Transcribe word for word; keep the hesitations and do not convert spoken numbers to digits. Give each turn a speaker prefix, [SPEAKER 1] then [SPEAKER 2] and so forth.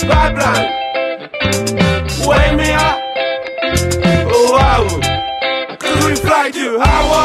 [SPEAKER 1] pipeline. Wake me up. Oh wow. Could we fly to Hawaii?